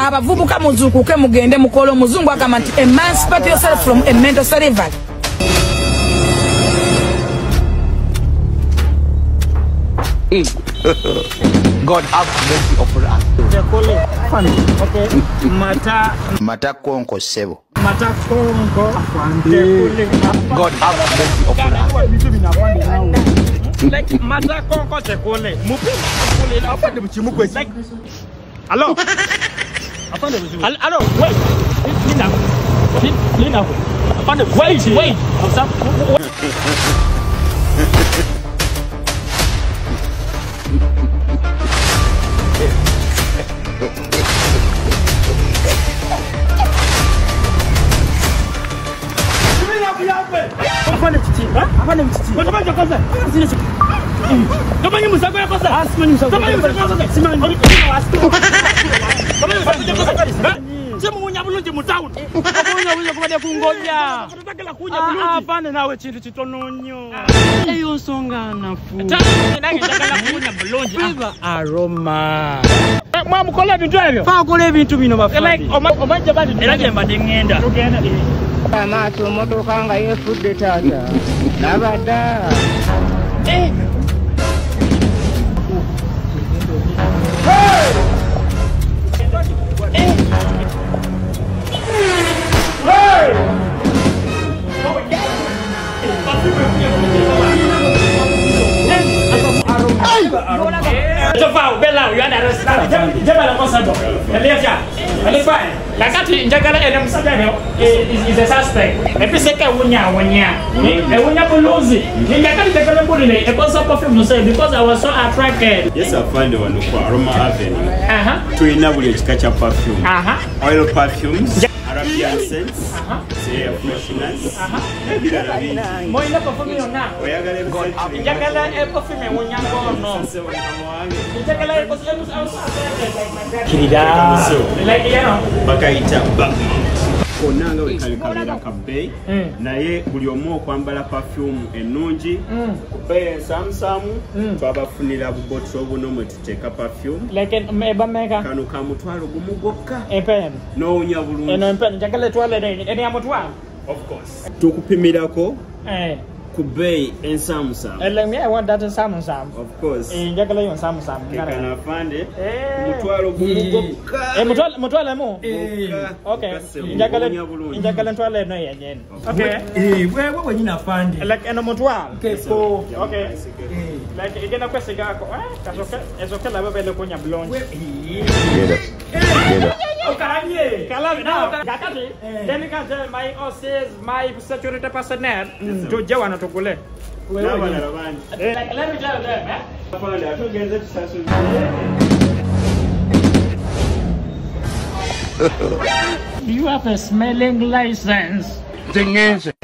abavubuka muzukuke mugende mukolo muzungu agamba nti emancipate yourself from a mental slavery. God have mercy upon us. Okay. Mata konko sebo. Mata konko. God have mercy upon us. Like mata konko tekole. Mupi tekole na afande buchimuko. Like hello. Afande buchimuko. Hello, wait. Lina. Afande wait. Aroma. Mama kola bintu ebyo. Fa kola ebintu bino bafandi. Like omanje bali era mbadde ngenda. Tugenda. Amato motoka nga yefudde taata. Nabada. Hey! Is a suspect. Let me say because I was so attracted. Yes, I find one aroma avenue. To enable you to catch up perfume. Oil perfumes. Arabian scents. Air fresheners. Moi la perfume yona. Njagala e perfume wonyambo no. Njagala e perfume kirida. Like you know. Bakaita onanga wekalikamera kabei naye buli omu okwambala perfume ennungi kubeye samusamu twabafunira bubotso obuno mwe tuteeka perfume like ebameka kano ka mutwalo gumu gwokka epen n'owunya bulungi eno empen njagala etwala eni ya mutwalo of course tukupimirako kubei ensamusamu I want that ensamusamu of course njagala yo ensamusamu kana afande mutwalo gumu gwokka mutwalo mu okay njagala ntwala eno yenyene okay wewe nyina afande like eno mutwalo okay like igena kwesiga ako kasoke ezokela bebele kunya blonde Kalabi now gakati then can tell my says my security personnel to jawana to kule let me tell them do you have a smelling license?